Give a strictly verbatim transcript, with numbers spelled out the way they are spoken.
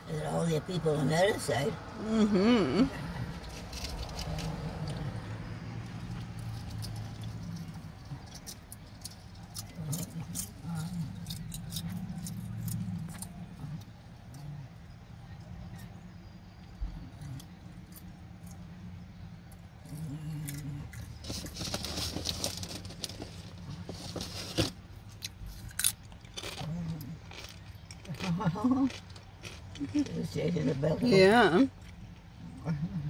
There's all the people on the other side. Mm-hmm. It was chasing the belt. Yeah.